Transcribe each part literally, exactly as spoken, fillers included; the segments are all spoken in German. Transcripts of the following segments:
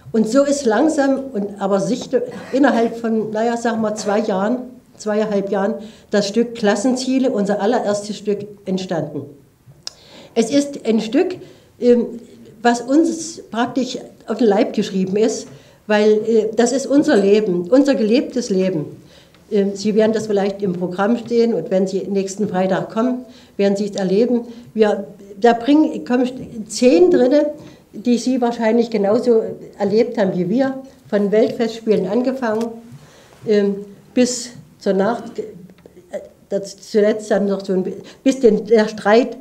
Und so ist langsam, und aber sicher, innerhalb von, naja, sagen wir zwei Jahren, zweieinhalb Jahren, das Stück Klassenziele, unser allererstes Stück, entstanden. Es ist ein Stück, was uns praktisch auf den Leib geschrieben ist, weil das ist unser Leben, unser gelebtes Leben. Sie werden das vielleicht im Programm stehen und wenn Sie nächsten Freitag kommen, werden Sie es erleben. Wir, da bringen, kommen Szenen drin, die Sie wahrscheinlich genauso erlebt haben wie wir, von Weltfestspielen angefangen bis zur Nacht, zuletzt dann noch so ein, bis den, der Streit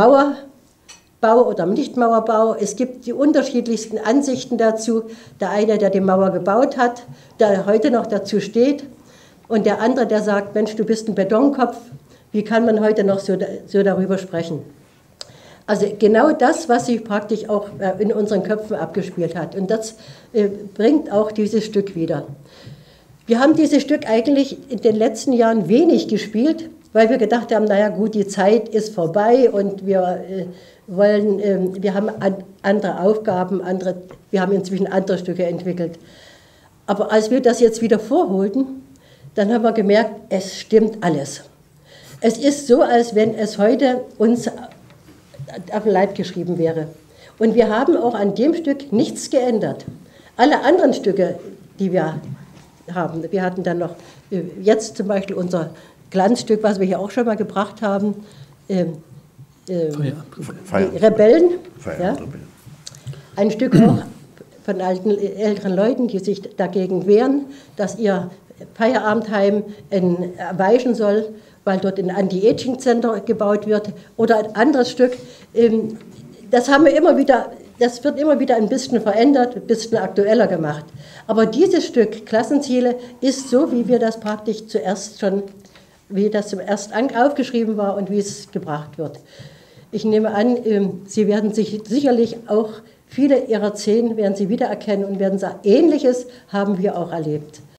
Mauerbau oder Nichtmauerbau. Es gibt die unterschiedlichsten Ansichten dazu. Der eine, der die Mauer gebaut hat, der heute noch dazu steht, und der andere, der sagt, Mensch, du bist ein Betonkopf, wie kann man heute noch so, so darüber sprechen? Also genau das, was sich praktisch auch in unseren Köpfen abgespielt hat. Und das äh, bringt auch dieses Stück wieder. Wir haben dieses Stück eigentlich in den letzten Jahren wenig gespielt, weil wir gedacht haben, naja gut, die Zeit ist vorbei und wir äh, wollen, äh, wir haben an, andere Aufgaben, andere, wir haben inzwischen andere Stücke entwickelt. Aber als wir das jetzt wieder vorholten, dann haben wir gemerkt, es stimmt alles. Es ist so, als wenn es heute uns auf den Leib geschrieben wäre. Und wir haben auch an dem Stück nichts geändert. Alle anderen Stücke, die wir haben, wir hatten dann noch, jetzt zum Beispiel unser Glanzstück, was wir hier auch schon mal gebracht haben, ähm, ähm, Feierabend. Rebellen, ja, ein Stück auch von alten, älteren Leuten, die sich dagegen wehren, dass ihr Feierabendheim weichen soll, weil dort ein Anti-Aging-Center gebaut wird, oder ein anderes Stück. Das haben wir immer wieder, das wird immer wieder ein bisschen verändert, ein bisschen aktueller gemacht. Aber dieses Stück, Klassenziele, ist so, wie wir das praktisch zuerst schon, wie das zum ersten aufgeschrieben war und wie es gebracht wird. Ich nehme an, Sie werden sich sicherlich auch, viele Ihrer Szenen werden Sie wiedererkennen und werden sagen, Ähnliches haben wir auch erlebt.